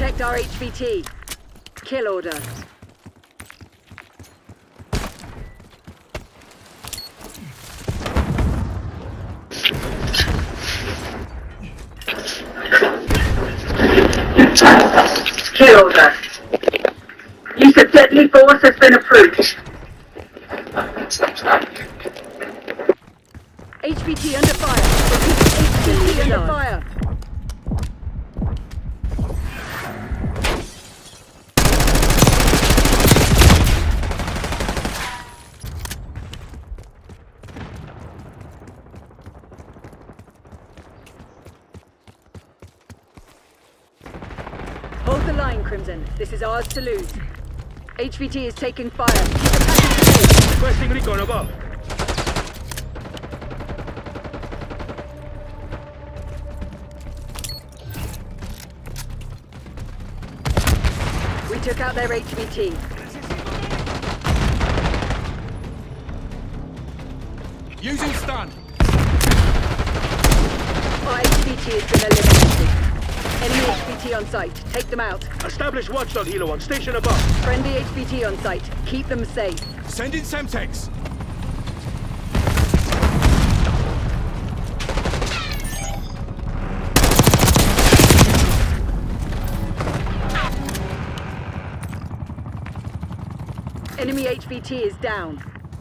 Protect our HVT. Kill order. Kill order. Use of deadly force has been approved. HVT under fire. Repeat, HVT under fire. Hold the line, Crimson. This is ours to lose. HVT is taking fire. Keep the package safe. Requesting recon above. We took out their HVT. Using stun. Our HVT has been eliminated. Enemy HVT on site. Take them out. Establish watchdog Hilo 1. Station above. Friendly HVT on site. Keep them safe. Send in Semtex. Enemy HVT is down.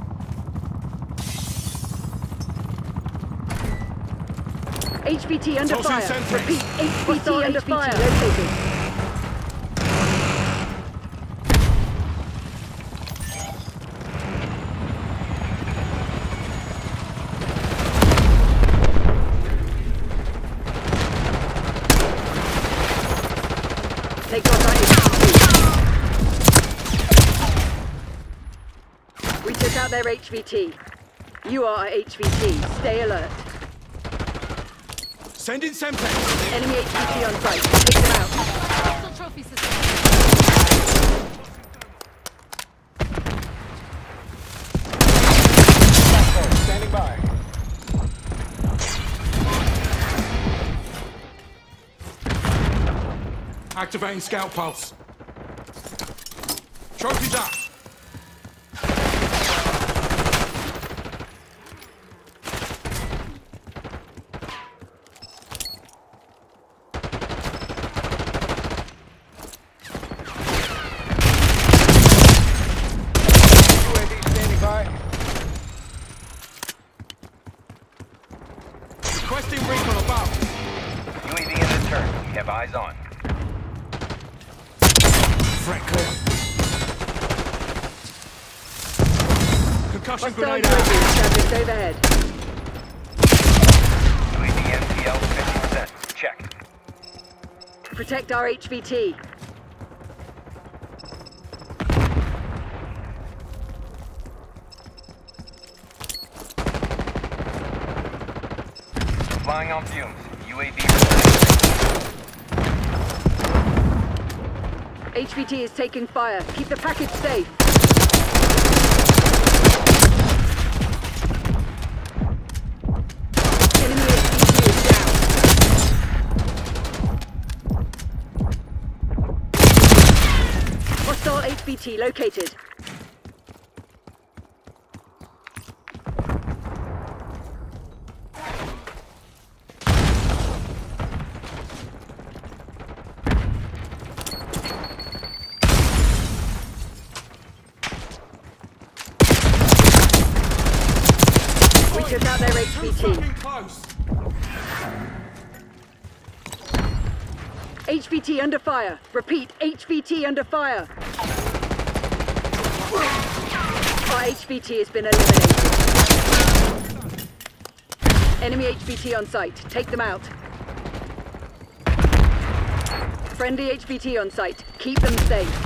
HVT under Tossing fire. Semtex. Repeat, HVT under fire. Located. They got our HVT. We took out their HVT. You are our HVT. Stay alert. Send in Semtex. Enemy HVT on site. Take them out. Hostile trophy system. Standing by. Activating scout pulse. Trophies up. UAV standing by. Requesting recon above. UAV in the turn. We have eyes on. Threat clear. Concussion Hostile grenade UAV out. established overhead. UAV NPL 50%. Check. Protect our HVT. Flying on fumes. UAV returning. HVT is taking fire. Keep the package safe. Enemy HVT is down. Hostile HVT located. We took out their HVT. Close. HVT under fire. Repeat, HVT under fire. Our HVT has been eliminated. Enemy HVT on site. Take them out. Friendly HVT on site. Keep them safe.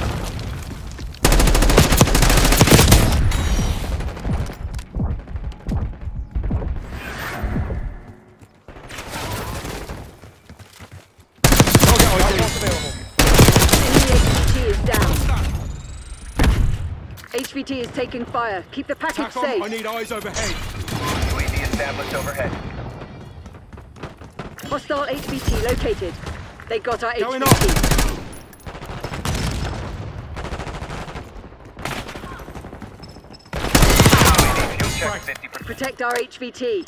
HVT is taking fire. Keep the package TACOM, safe. I need eyes overhead. UAV established overhead. Hostile HVT located. They got our Going HVT. Check frag. 50%. Protect our HVT.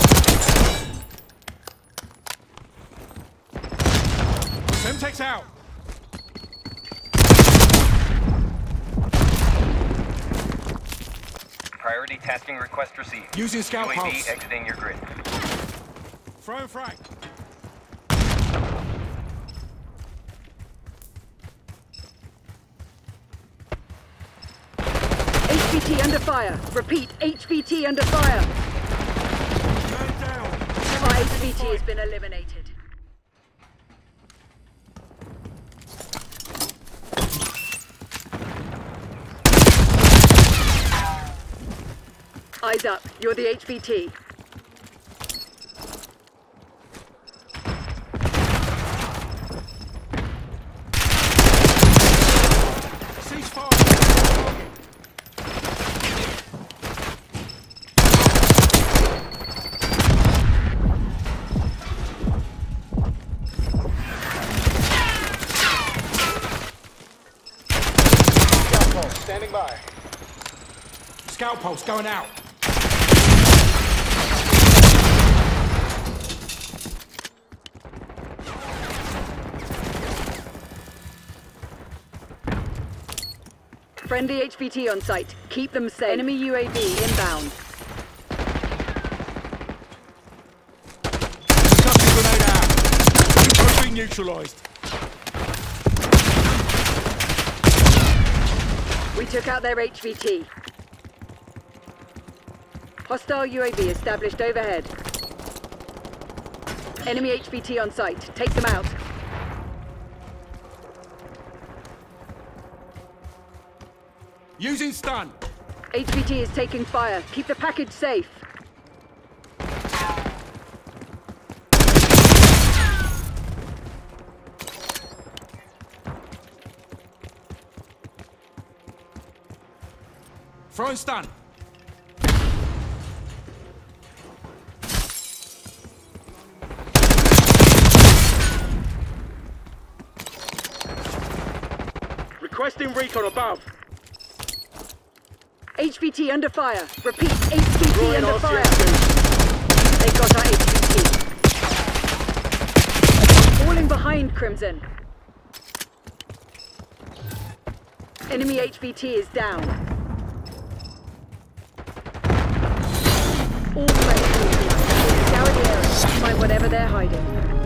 Semtex out. Priority tasking request received. Using scout UAV pulse. exiting your grid. Throwing frag. HVT under fire. Repeat, HVT under fire. Man down. Our HVT has been eliminated. Eyes up. You're the HVT. Cease fire. Scout pulse, standing by. Scout pulse going out. Friendly HVT on site. Keep them safe. Enemy UAV inbound. Custom grenade out. Trophy neutralized. We took out their HVT. Hostile UAV established overhead. Enemy HVT on site. Take them out. Using stun. HVT is taking fire. Keep the package safe. Throwing stun. Requesting recon above. HVT under fire. Repeat, HVT Drawing under fire. RCXD. They got our HVT. Falling behind, Crimson. Enemy HVT is down. All friendly. Scour the area. Find whatever they're hiding.